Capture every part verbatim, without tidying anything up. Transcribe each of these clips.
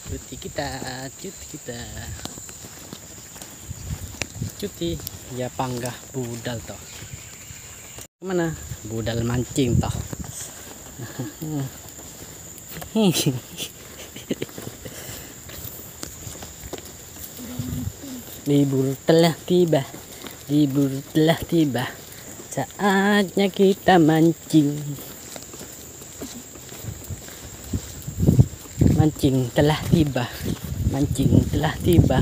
Cuti kita, cuti kita. Cuti ya panggah budal toh. Kemana? Budal mancing toh. Libur telah tiba, libur telah tiba, saatnya kita mancing. Mancing telah tiba, mancing telah tiba.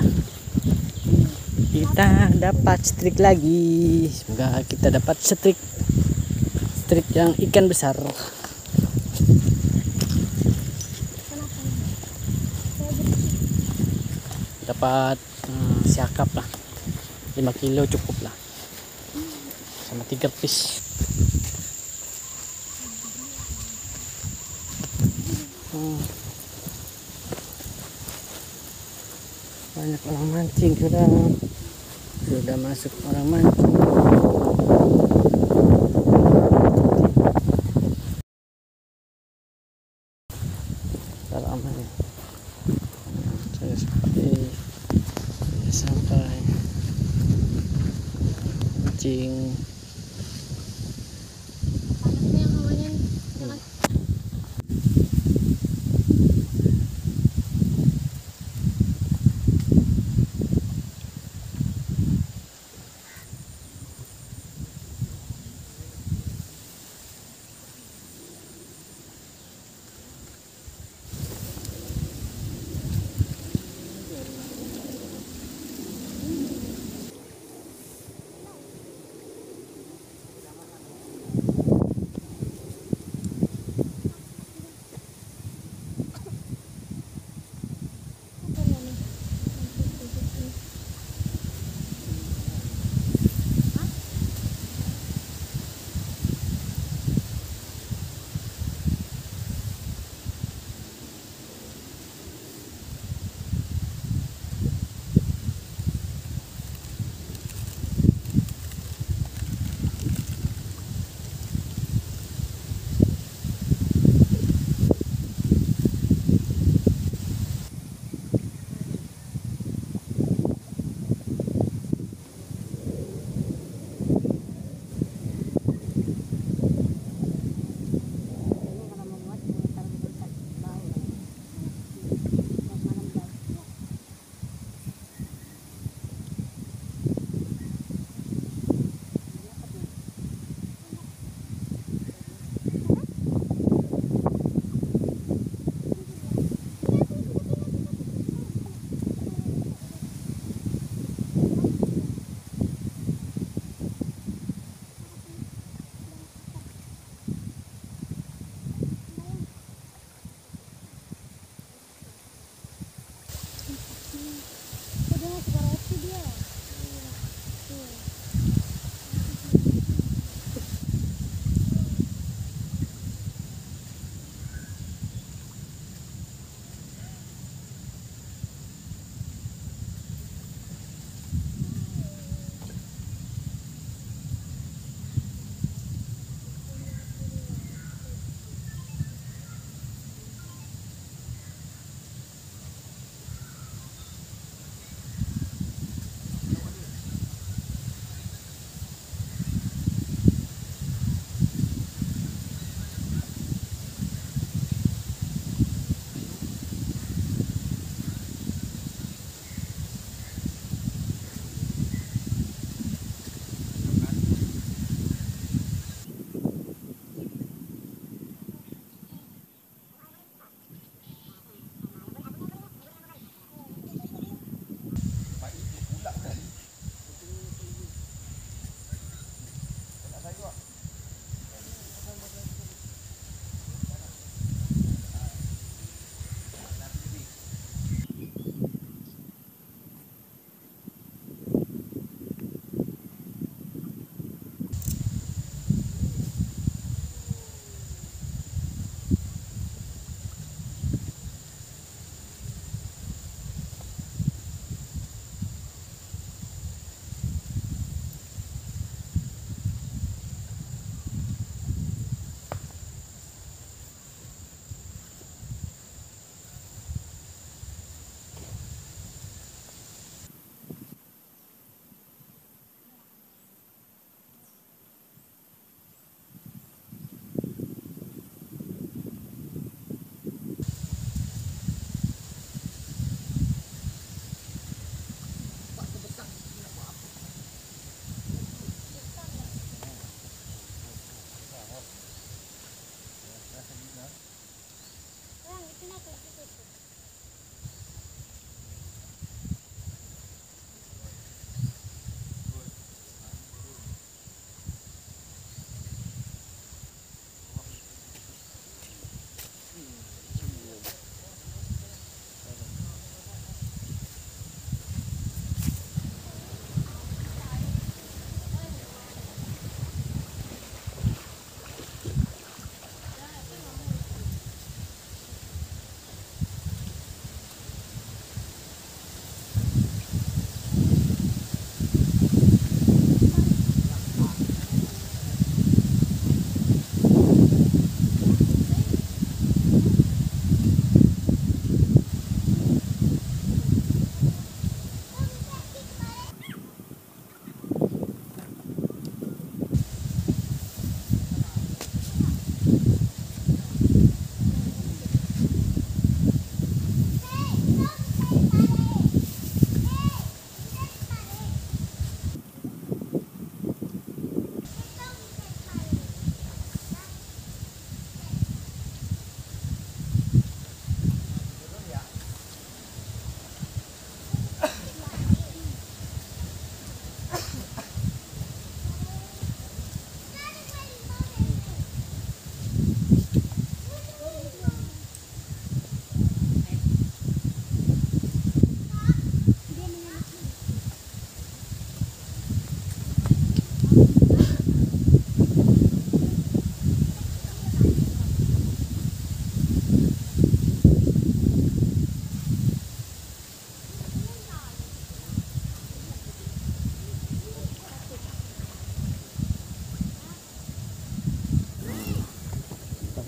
Kita dapat strik lagi. Semoga kita dapat strik, strik yang ikan besar. Dapat hmm, siakap lah, lima kilo cukup lah, sama tiga piece. Hmm. Banyak orang mancing, sudah sudah masuk orang mancing. Salaman ya. Saya seperti sampai mancing.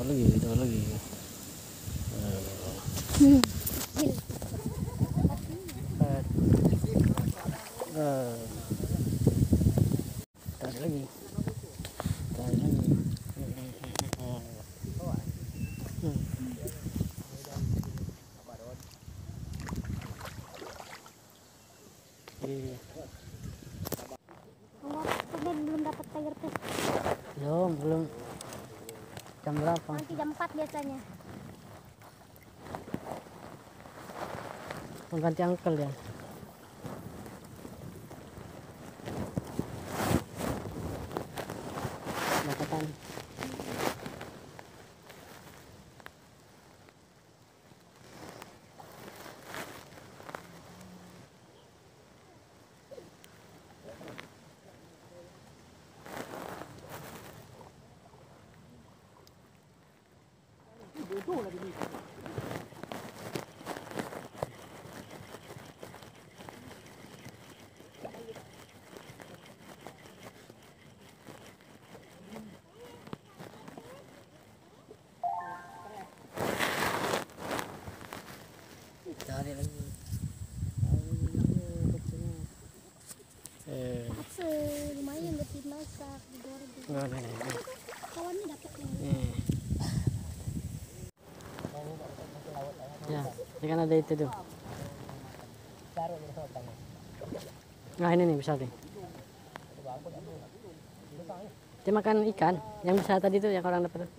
dapat lagi, dapat lagi. Hmm. Dapat. Uh, tarik lagi, tarik lagi. Hmm. Iya. Oh, belum dapat tiger fish. Belum, belum. Jam berapa? Nanti jam empat biasanya. Mengganti angkel ya. Dapatan. Tarik lagi. Eh, Se lumayan buat dimasak digoreng. nggak, nggak, nggak. Kawannya dapat nih. Eh. Ya, ini kan ada itu tuh. Nah ini nih besar nih. Dia makan ikan yang besar tadi tuh yang orang dapat tuh.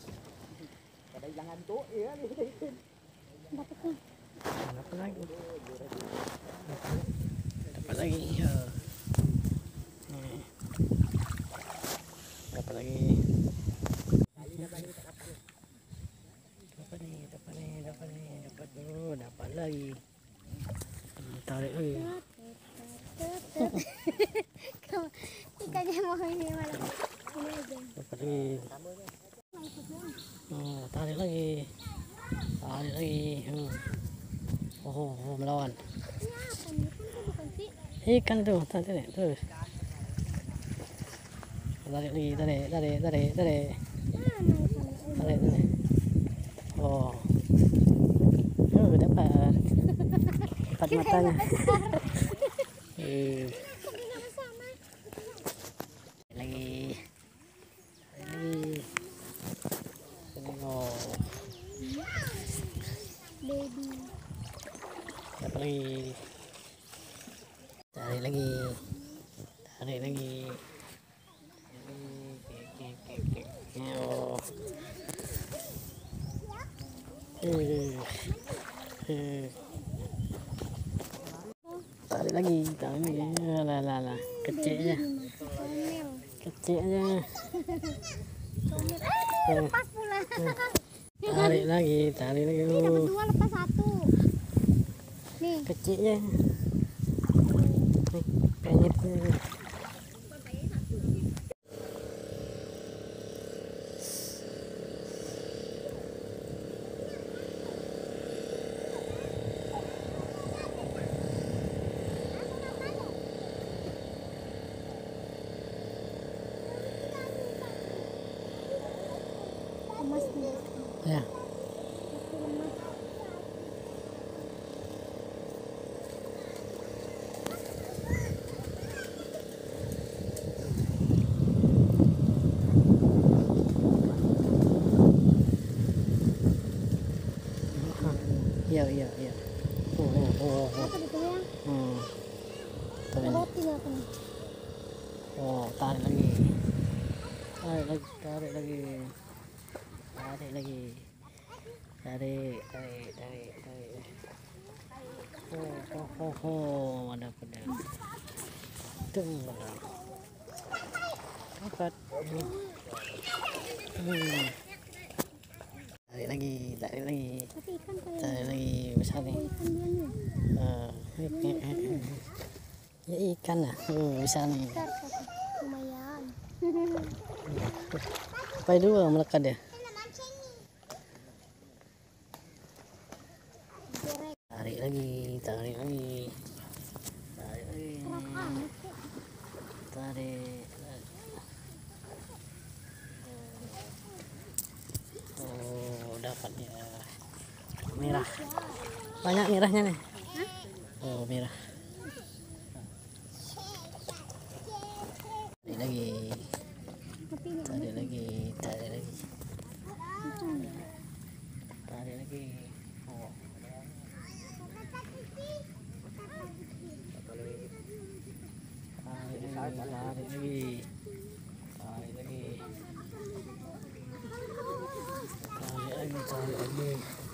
Dapat nih. Dapat lagi. Dapat lagi. Ya. Nih. Dapat lagi. Dapat nih, dapat nih, dapat nih, dapat dulu, dapat lagi. Tarik lagi. Ikannya mau ini malah. Ini aja. Dapat lagi. Oh, tarik lagi. Tarik lagi. Hmm. Oh, oh, melawan. Ini apa nih? Kan bukan sih. Ikan tuh, tarik terus. Tarik lagi, tarik, tarik, tarik, tarik. Mana ikannya? Tarik, tarik. Oh. Oh, dapat. Empat matanya. Eh, Sama-sama. lagi. Lagi. Oh, Baby. dapat lagi. Tarik lagi. Tarik lagi. Oh. Eh. Eh. Tarik lagi, tarik lagi. Lah lah lah, kecil aja. Comel. Kecil aja. Comel. Eh, lepas pula. Tarik lagi, tarik lagi. Ini dapat dua lepas satu. Nih. Kecil aja. Nih, penyetnya. Emas nih. Ya. Satu emas. Iya, iya, iya. Oh, oh, oh, oh. Apa gitu ya? Hmm. Tarik. Roti nggak aku nih? Oh, tarik lagi. Tarik lagi, tarik lagi. Tarik lagi. Tarik, tarik, tarik, tarik. Oh, oh, oh, oh. Ada pedang. Tuh. Dapat. Hmm. Tarik lagi, tarik lagi. Tapi ikan kayak Tarik lagi, besar nih. oh, ikan dia nih. Ah, ya ikan lah, oh, besar nih. Besar tapi lumayan. Sampai dua melekat ya. Goreng. Tarik lagi, tarik lagi, tarik lagi, Keras amat kok. tarik. Ya. Merah. Banyak merahnya nih. Oh, merah. Tarik lagi. Tarik lagi, tarik lagi. Tarik lagi. Oh. Tarik lagi, tarik lagi. Tarik lagi. Tarik lagi, tarik lagi.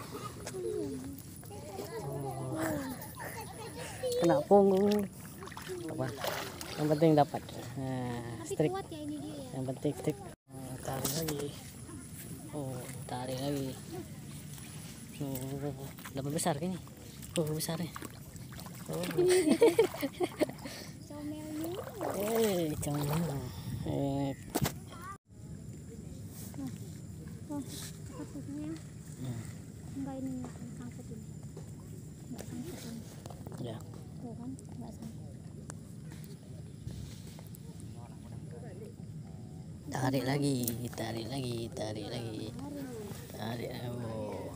Oh. Kena punggung. Apa? Yang penting dapat. Nah, strik. Kuat ya ini dia ya. Yang penting strik. Oh, tarik lagi. Oh, tarik lagi. Oh, dapat besar kayaknya. Oh, besar ya. Oh. Comelnya. Eh, comel. Eh, Oh, satunya. hmm, Enggak ini sangkut ini. Enggak sangkut ini. ya. Tuh kan, enggak sangkut. Tarik lagi, tarik lagi, tarik lagi. Tarik. Oh.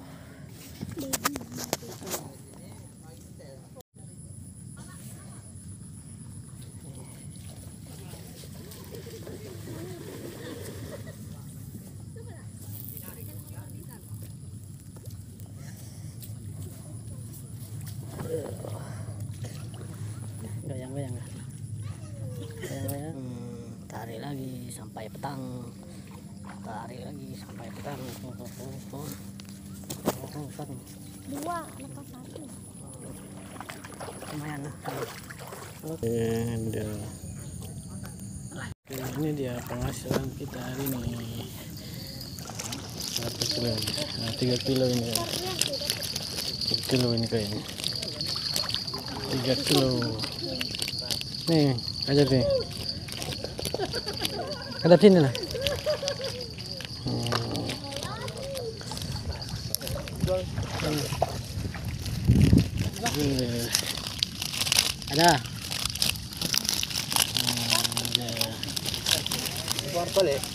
Goyang-goyang. Goyang-goyang. Hmm, tarik lagi sampai petang. Tarik lagi sampai petang. Oh, oh, oh, oh. Oh, besar nih. Dua, lepas satu. Lumayan lah. Oke, ini dia penghasilan kita hari ini. Satu kilo, nah, tiga kilo ini. Tiga kilo ini kayaknya. Tiga kilo. Nih, aja nih. Ada sini lah. Hmm. Hmm. Ada. Hmm, ada.